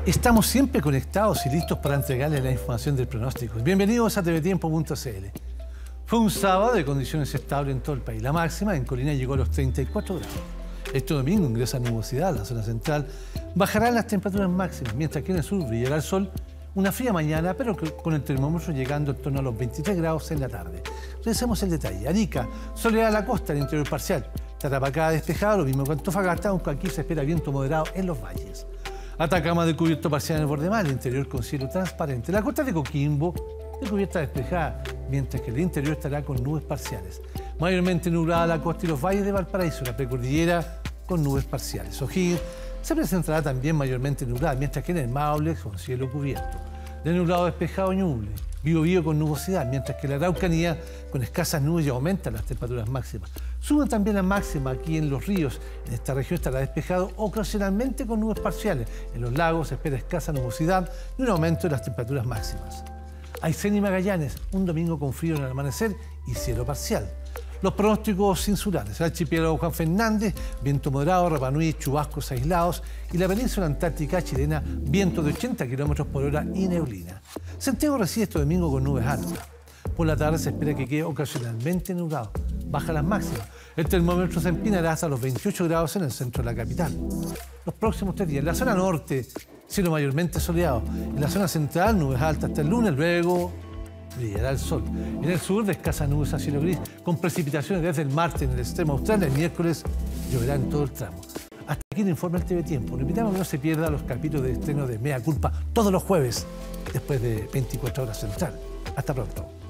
Estamos siempre conectados y listos para entregarles la información del pronóstico. Bienvenidos a tvtiempo.cl. Fue un sábado de condiciones estables en todo el país. La máxima en Colina llegó a los 34 grados. Este domingo ingresa nubosidad a la zona central. Bajarán las temperaturas máximas, mientras que en el sur brillará el sol. Una fría mañana, pero con el termómetro llegando en torno a los 23 grados en la tarde. Revisemos el detalle. Arica, soleada a la costa, el interior parcial. Tarapacá despejado, lo mismo que Antofagasta, aunque aquí se espera viento moderado en los valles. Atacama de cubierto parcial en el borde mar, el interior con cielo transparente. La costa de Coquimbo de cubierta despejada, mientras que el interior estará con nubes parciales. Mayormente nublada la costa y los valles de Valparaíso, la precordillera con nubes parciales. O'Higgins se presentará también mayormente nublada, mientras que en el Maule con cielo cubierto. De nublado despejado Ñuble, Biobío con nubosidad, mientras que la Araucanía con escasas nubes y aumentan las temperaturas máximas. Suben también las máximas aquí en los ríos. En esta región estará despejado ocasionalmente con nubes parciales. En los lagos se espera escasa nubosidad y un aumento de las temperaturas máximas. Aysén y Magallanes, un domingo con frío en el amanecer y cielo parcial. Los pronósticos insulares: el archipiélago Juan Fernández, viento moderado, Rapa Nui, chubascos aislados, y la península antártica chilena, viento de 80 km por hora y neblina. Santiago recibe este domingo con nubes altas. Por la tarde se espera que quede ocasionalmente nublado. Baja las máximas. El termómetro se empinará hasta los 28 grados en el centro de la capital. Los próximos 3 días, en la zona norte, cielo mayormente soleado. En la zona central, nubes altas hasta el lunes, luego brillará el sol. En el sur, de escasas nubes a cielo gris, con precipitaciones desde el martes en el extremo austral. El miércoles lloverá en todo el tramo. Hasta aquí el informe del TV Tiempo. Le invitamos a que no se pierda los capítulos de estreno de Mea Culpa todos los jueves, después de 24 horas central. Hasta pronto.